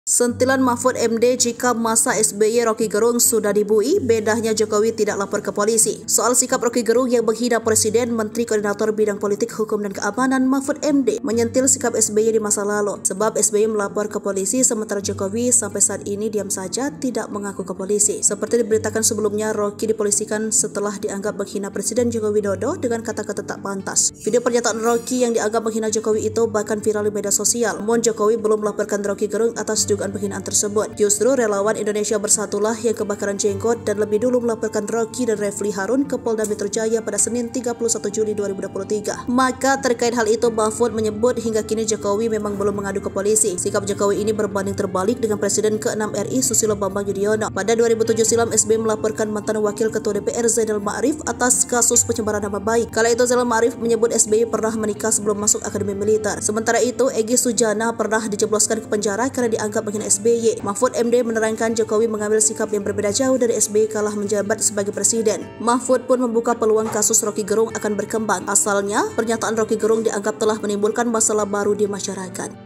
Sentilan Mahfud MD jika masa SBY Rocky Gerung sudah dibui, bedanya Jokowi tidak lapor ke polisi. Soal sikap Rocky Gerung yang menghina Presiden, Menteri Koordinator Bidang Politik, Hukum, dan Keamanan Mahfud MD menyentil sikap SBY di masa lalu. Sebab SBY melapor ke polisi, sementara Jokowi sampai saat ini diam saja tidak mengaku ke polisi. Seperti diberitakan sebelumnya, Rocky dipolisikan setelah dianggap menghina Presiden Joko Widodo dengan kata-kata tak pantas. Video pernyataan Rocky yang dianggap menghina Jokowi itu bahkan viral di media sosial. Namun Jokowi belum melaporkan Rocky Gerung atas dugaan penghinaan tersebut. Justru relawan Indonesia Bersatulah yang kebakaran jenggot dan lebih dulu melaporkan Rocky dan Refli Harun ke Polda Metro Jaya pada Senin 31 Juli 2023. Maka terkait hal itu, Mahfud menyebut hingga kini Jokowi memang belum mengadu ke polisi. Sikap Jokowi ini berbanding terbalik dengan Presiden ke-6 RI Susilo Bambang Yudhoyono. Pada 2007 silam, SBY melaporkan mantan Wakil Ketua DPR Zainal Ma'arif atas kasus pencemaran nama baik. Kala itu Zainal Ma'arif menyebut SBY pernah menikah sebelum masuk akademi militer. Sementara itu, Egy Sujana pernah dijebloskan ke penjara karena dianggap menghina SBY. Mahfud MD menerangkan Jokowi mengambil sikap yang berbeda jauh dari SBY kalah menjabat sebagai presiden. Mahfud pun membuka peluang kasus Rocky Gerung akan berkembang. Asalnya, pernyataan Rocky Gerung dianggap telah menimbulkan masalah baru di masyarakat.